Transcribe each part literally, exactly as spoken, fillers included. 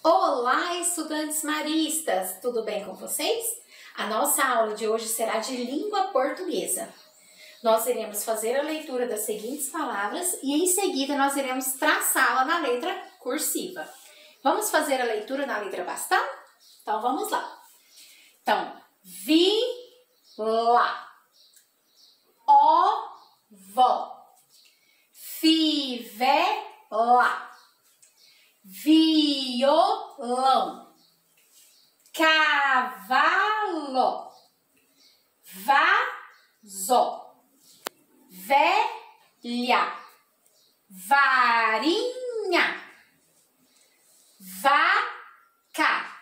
Olá, estudantes maristas! Tudo bem com vocês? A nossa aula de hoje será de língua portuguesa. Nós iremos fazer a leitura das seguintes palavras e em seguida nós iremos traçá-la na letra cursiva. Vamos fazer a leitura na letra bastão? Então vamos lá. Então, vi lá, ó, vó, fivela, violão, cavalo, vaso, velha, varinha, vaca,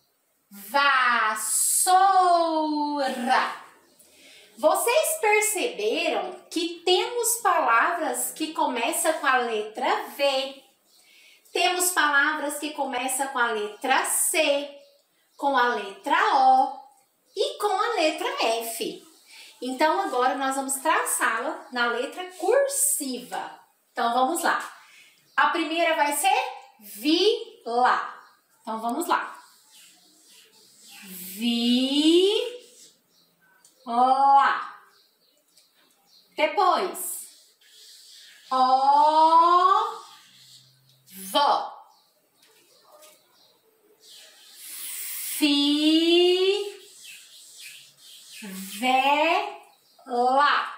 vassoura. Vocês perceberam que temos palavras que começam com a letra V. Temos palavras que começam com a letra C, com a letra O e com a letra F. Então, agora nós vamos traçá-la na letra cursiva. Então, vamos lá. A primeira vai ser vila. Então, vamos lá. Vi-la. Depois, ó, vó, fi, ve, lá,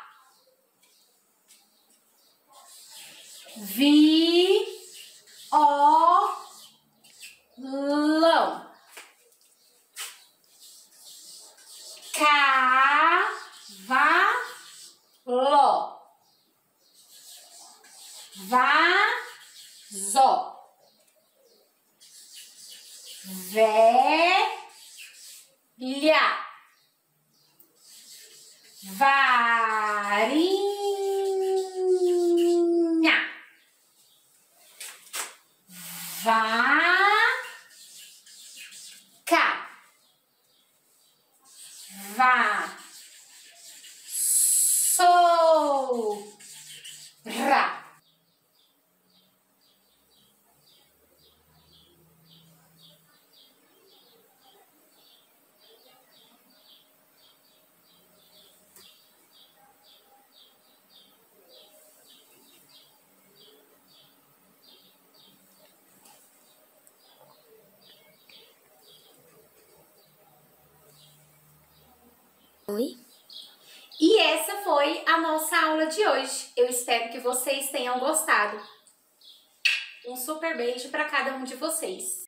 vi, ó, lão, cavalo, vaso, velha, varinha, vaca, vassoura. Oi? E essa foi a nossa aula de hoje. Eu espero que vocês tenham gostado. Um super beijo para cada um de vocês.